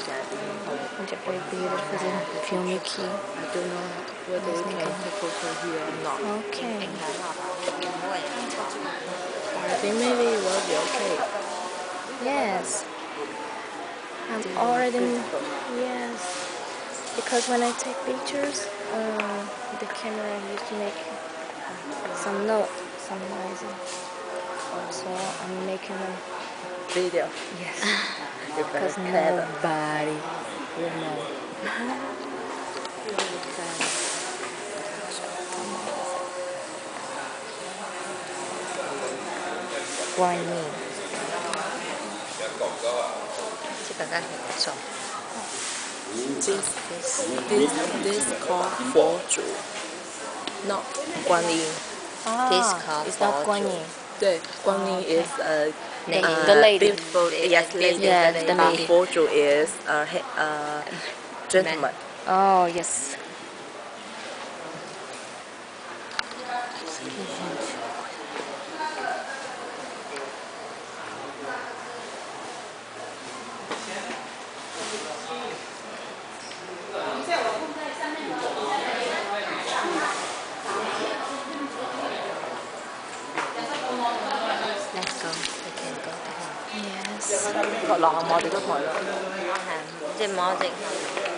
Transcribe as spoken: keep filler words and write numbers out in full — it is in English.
Gente, é proibido fazer um filme aqui. I don't know whether you can take photo here or not. Okay. I think maybe it will be okay. Yes. I'm already. Yes. Because when I take pictures, uh, the camera used to make some note, some noise. So I'm making a Video. yes. You better Because clever. nobody will know. 观音， 这个感觉不错。 This this this called 佛祖 not 观音。 This Ah, called it's not 佛祖。 观音。 对，观音 is a The- uh, the lady. beautiful, yes, lady. Yes, the But lady. 佛祖 is a he- uh, gentleman. Oh, yes. Let's go. We can go to him. Yes. 落下我哋嗰台啦。 係，即係摸隻。